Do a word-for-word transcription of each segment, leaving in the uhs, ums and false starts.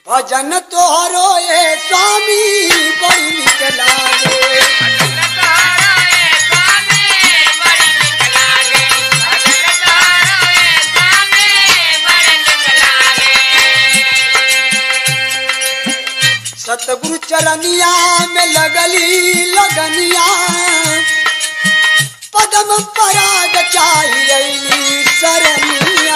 भजन तोहरो ये स्वामी बड़ी निक लागे। सतगुरु चरनिया में लगली लगनिया पदम पराग चाहिए सरनिया।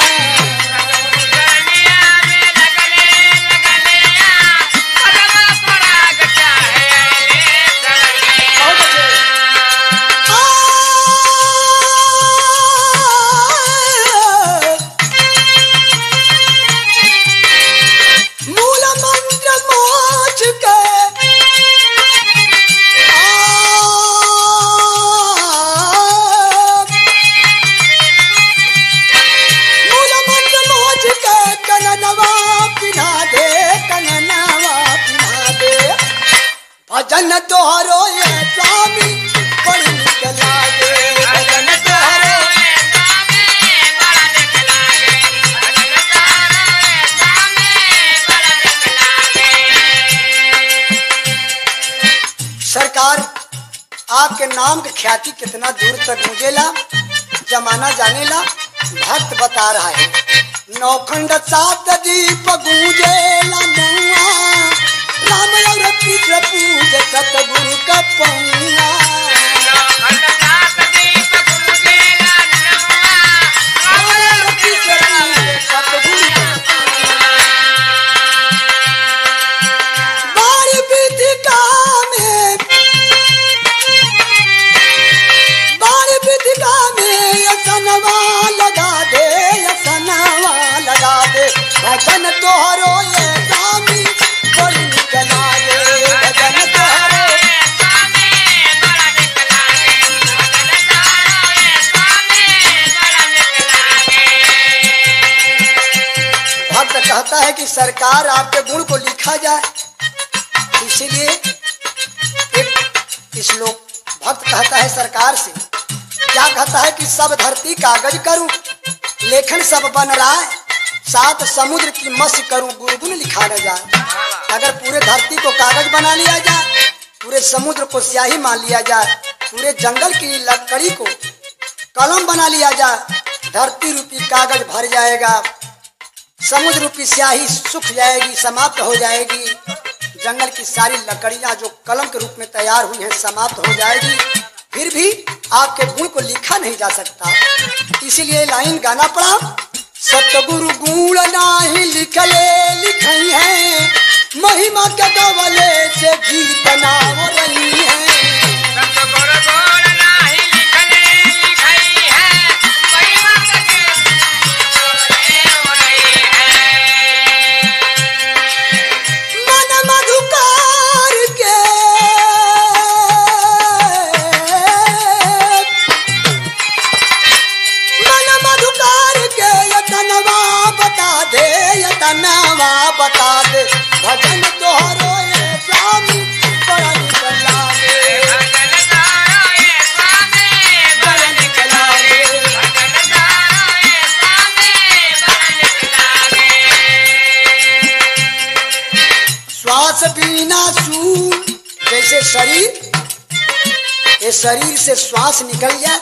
भजन तोहरो ये स्वामी बड़ी निक लागे। भजन तोहरो ये स्वामी बड़ा निक लागे। भजन तोहरो ये स्वामी बड़ा निक लागे। सरकार आपके नाम की ख्याति कितना दूर तक गूंजेला जमाना जानेला। भक्त बता रहा है नौखंड सात दीप गूंजेला नौआ राम और कृष्ण पूज सतगुरु का पौआ। बारी विधिका में बारी विधिका में यसनवा लगा दे यसनवा लगा दे। भजन तोहरो ये स्वामी बड़ी निक लागे। भजन तोहरो ये स्वामी बड़ा निक लागे। भजन तोहरो ये स्वामी बड़ा निक लागे। भक्त कहता है कि सरकार आपके गुण को लिखा जाए, इसीलिए एक श्लोक भक्त कहता है सरकार से। क्या कहता है कि सब धरती कागज करूं लेखन सब बन रहा है, सात समुद्र की मत्स्य करूं गुरुगुण लिखा न जाए। अगर पूरे धरती को कागज बना लिया जाए, पूरे समुद्र को स्याही मान लिया जाए, पूरे जंगल की लकड़ी को कलम बना लिया जाए, धरती रूपी कागज भर जाएगा, समुद्र रूपी स्याही सूख जाएगी, समाप्त हो जाएगी, जंगल की सारी लकड़ियां जो कलम के रूप में तैयार हुई हैं समाप्त हो जाएगी, फिर भी आपके गुण को लिखा नहीं जा सकता। इसीलिए लाइन गाना पड़ा। सतगुरु गुण नाही लिखले लिखई है, महिमा के गवले से गीत नाव रही है। सतगुरु गुण नाही लिखले लिखई है, महिमा के गवले हो रही है। मन मधुकार के मन मधुकार के यतनवा बता दे यतनवा बता दे। भजन तोहरो ये स्वामी बड़ा निक लागे। भजन तोहरो ये स्वामी बड़ा निक लागे। भजन तोहरो ये स्वामी बड़ा निक लागे। श्वास बिना सून जैसे शरीर, ये शरीर से श्वास निकल जाए,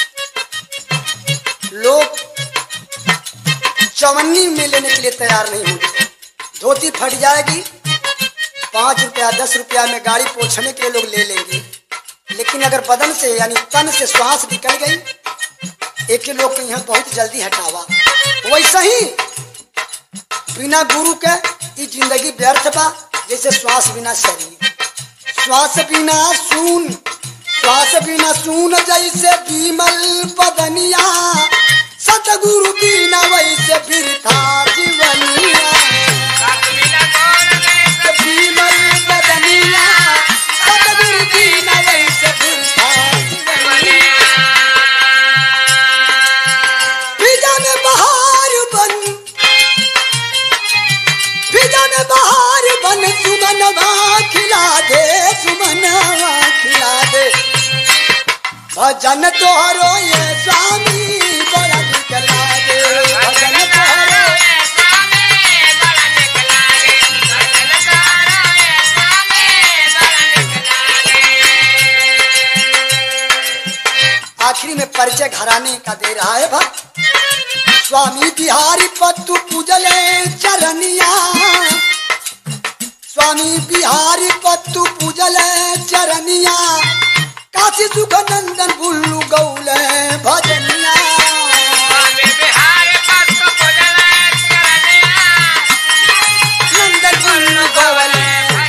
लोग चवन्नी में लेने के लिए तैयार नहीं होंगे। धोती फट जाएगी, पांच रुपया दस रुपया में गाड़ी पोछने के लिए लोग ले लेंगे, लेकिन अगर बदन से यानी तन से श्वास निकल गई, एक ही लोग यहाँ बहुत जल्दी हटावा। वैसा ही बिना गुरु के ये जिंदगी व्यर्थ बा, जैसे श्वास बिना शरीर। श्वास बिना सून श्वास बिना सून जैसे बीमल बदनिया, सतगुरु बिना वैसे फिर था जीवनिया। बीमल बदनिया सतगुरु बिना वैसे फिर था जीवनिया। फिजा में बहार बन फिजा में बहार बन सुमनवा खिला दे सुमनवा खिला दे। भजन तोहरो ये स्वामी बड़ा निक लागे। भजन तोहरो ये स्वामी बड़ा निक लागे। घराने का दे रहा है भक्त। स्वामी बिहारी पत्तू पूजले चरनिया, स्वामी बिहारी पत्तू पूजले चरनिया, काशी सुख नंदन बुल्लू गौले भजनिया। नंदन बुल्लू गौले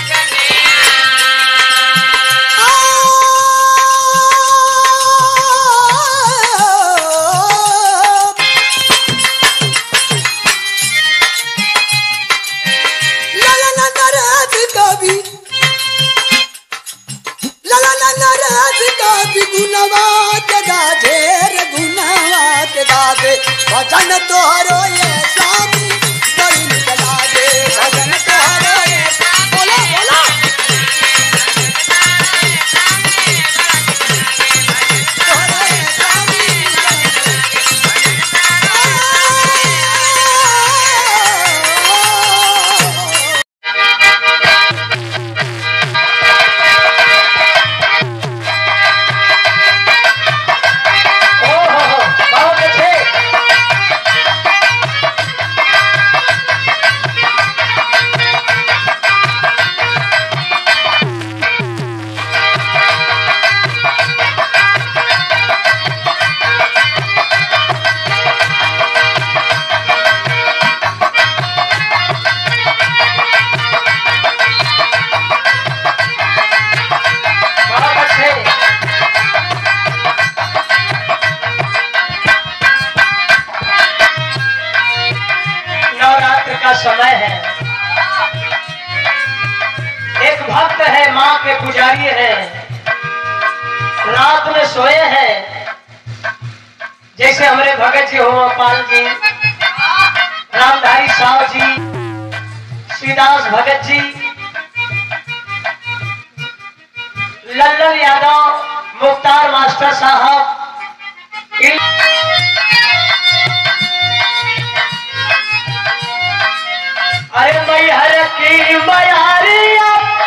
भजन तोहरो ये स्वामी बड़ी निकला दे, भजन तोहरो ये बोला बोला तोहरो ये स्वामी समय है। एक भक्त है, माँ के पुजारी है, रात में सोए हैं। जैसे हमारे भगत जी हो, पाल जी, रामधारी साहब जी, श्रीदास भगत जी, लल्लन यादव, मुख्तार मास्टर साहब, अरे मैहर की मयारिया,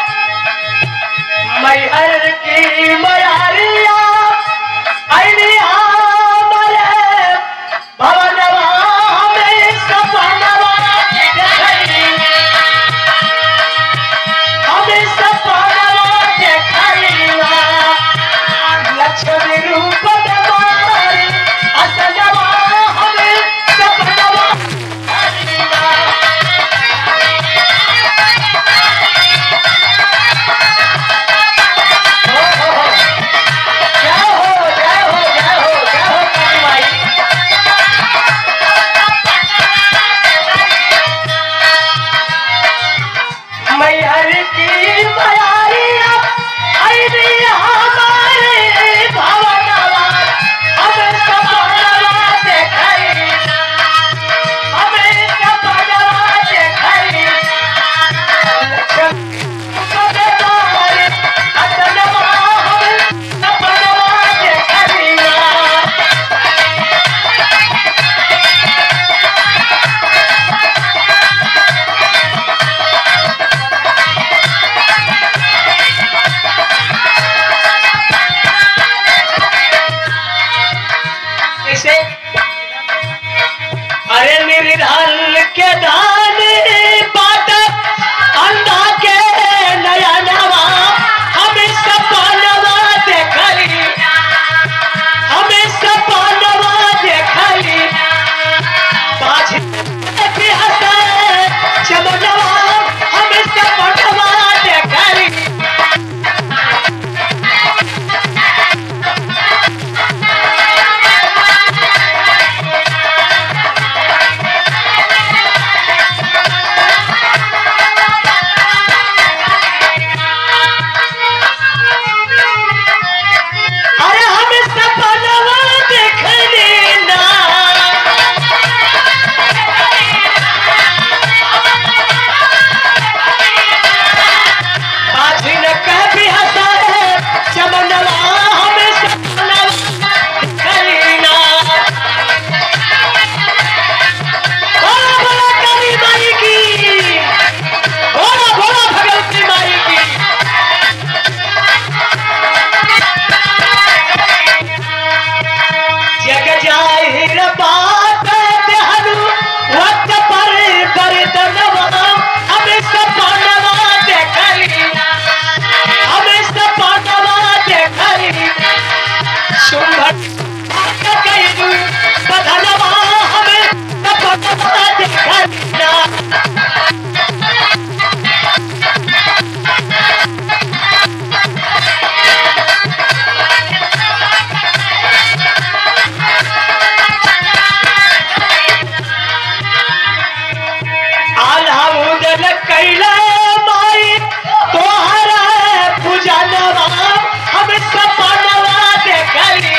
मैहर की मयारिया, अइनिया मरे भवनवा हमें सपनवा देखई, हमें सपनवा देखईवा, लक्ष्मी रूप दमारी असनवा हमें सपनवा देखईवा। कैला माई तोहरा पूजनवा हम सपनवा देखली।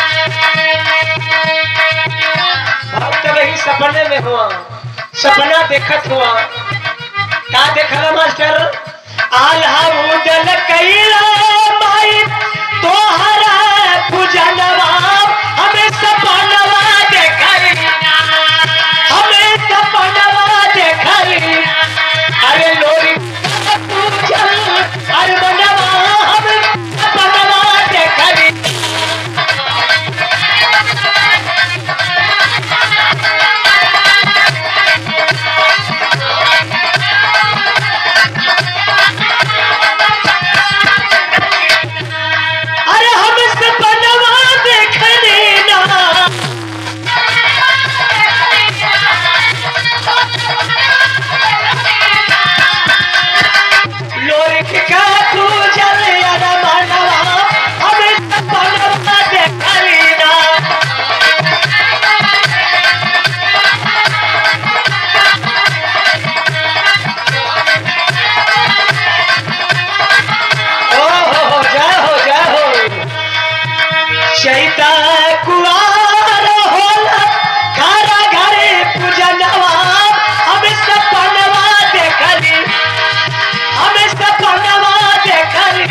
भक्त वही सपने में हुआ, सपना देखत हुआ। का देखला मास्टर? आल्हा उदल कैला माई तोहरा पूजनवा हमें सपनवा देखली, हमें सपनवा देखली। अरे लोरी पूजल अरे बनवा हमें सपनवा देखली। चैता कुआर होला घरा घरे पूजनवा हमें सपनवा देखली, हमें सपनवा देखली।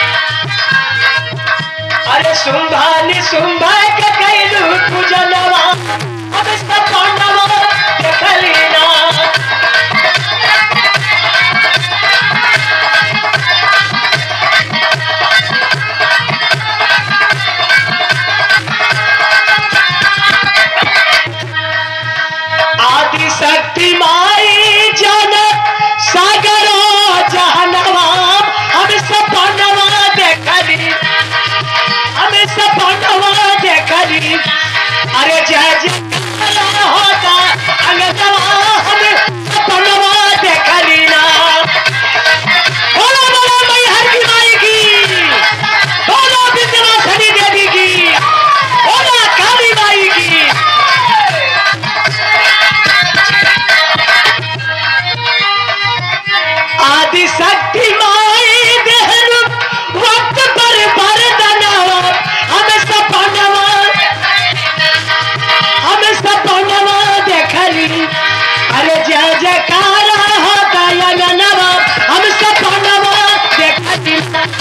अरे सुंभानी सुंभा के कैलू पूजनवा हमें सपनवा देखली ना। शक्ति माई जन सागरो जहनवा हम सपनवा देखली, हम सपनवा देखली। अरे जय जय होता अंगनवा हम सपनवा देखली ना। बोलो बोलो मैहर की माई की, बोलो विंध्यवासिनी देवी की, बोलो काली माई की। आदि शक्ति माई देहनु वक्त पर बरदनवा हम सपनवा, हम सपनवा देखली। अरे जय जयकार होता अंगनवा हम सपनवा देखली।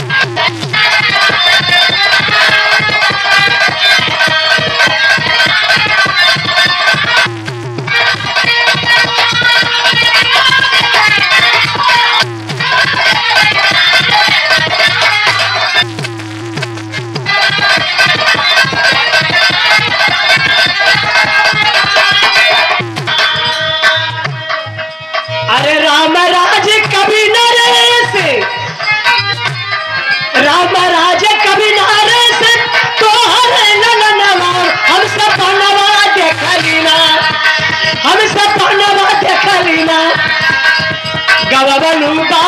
अरे राम राज कभी न रेस, राम राज कभी न रेस तोहरे ननवा हम सपनवा देखली ना, हम सपनवा देखली ना। गवबलू